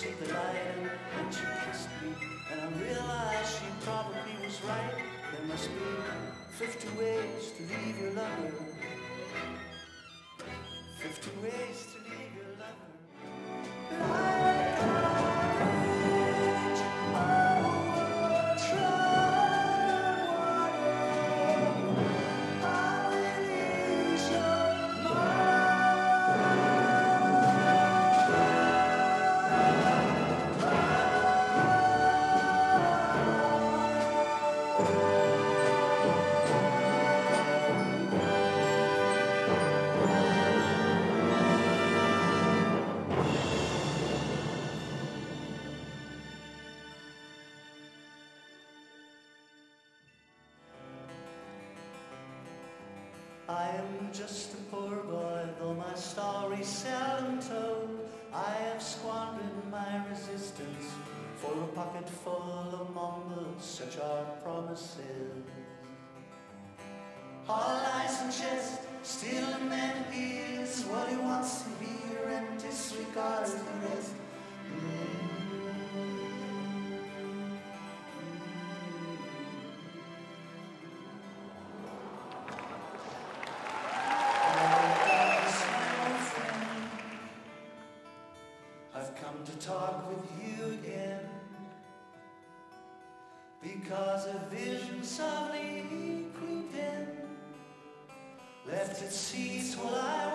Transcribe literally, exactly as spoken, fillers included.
see the light, and then she kissed me, and I realized she probably was right. There must be fifty ways to leave your lover, fifty ways to leave your lover. Like I am just a poor boy, though my story's seldom told. I have squandered my resistance for a pocket full of mumbles, such are promises. All lies and chest, still a man is what he wants to be, and disregards the rest. I've come to talk with you again, because a vision suddenly creeped in, left its seeds while I